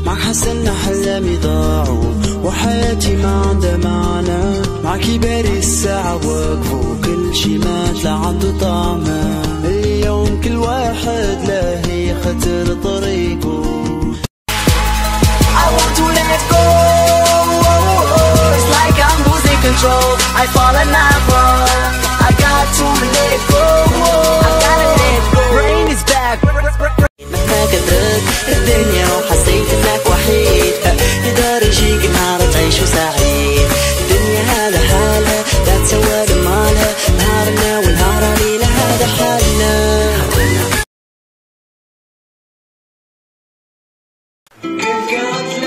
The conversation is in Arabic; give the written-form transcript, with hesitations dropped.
معك حس ان احلامي ضاعوا وحياتي ما عندها معنى. معك باري الساعة وقفوا كل شي مات لا عنده طعم. اليوم كل واحد لاهي خطر طريقه. I want to let go. It's like I'm losing control. I fall and I fall. I got to let go. I gotta let go. Rain is back. مهما كثرت الدنيا وحسيت انك وحيد، يقدر يجيك نهار تعيشه سعيد. الدنيا هذا حالها لا تسوى بمالها، نهارنا ونهار ليلة هذا حالنا. كنت